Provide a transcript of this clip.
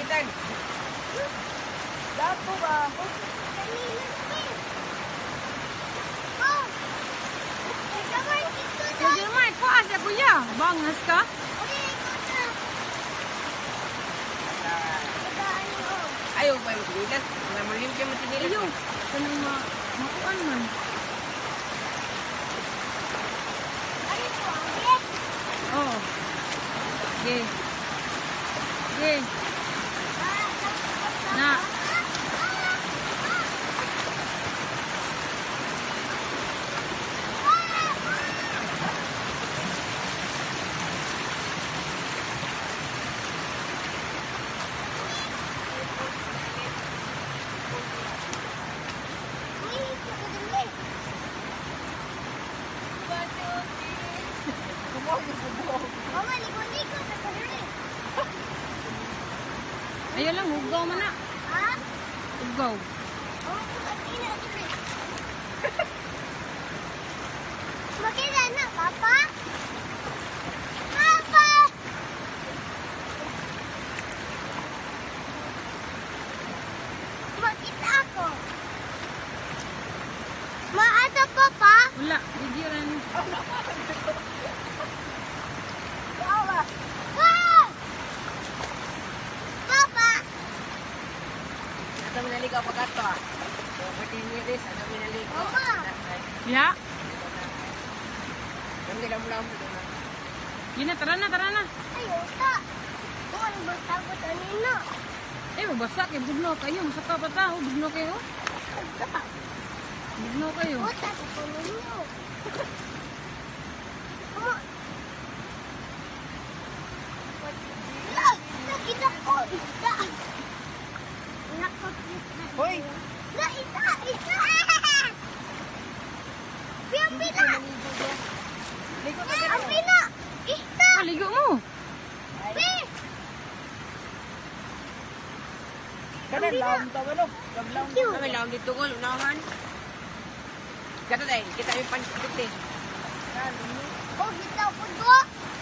Itan. Dato ba? Jadi mai kuas ya kuya. Bangas ka? Ayaw ba yung tinilas? Namalim siya mo tinilas. Ayo, kanang makuan man. Oh. Ge. Ge. Na. Ayo lang, hugaw man na. Ha? Hugaw. Makita na, Papa? Papa! Makita ako. Maata, Papa? Wala, didiran. Papa! Ah! Papa! Ada minaligaw pag ato ah. So, pati nilis, ada minaligaw. Mama! Ya. Kami lam-lam. Gina, tara na, tara na. Ayaw ta. Kung ano ba takot anino? Eh, mabasa kayo, bugno kayo. Masaka pa tao, bugno kayo. Bugno kayo. O, takot anino. Mama! Ay, nakita ko isa. Nakakita. Hoy! Na isa, isa! Pila! Ligo ka Eh, dito. ang pila! Isa! Ligo mo. Pi! Kanan, laom to ano? Lam-lam. Cute. Kami laom dito ko, lunahan. Kata dahil, kita yung pansit eh. Oh, kita ko doon.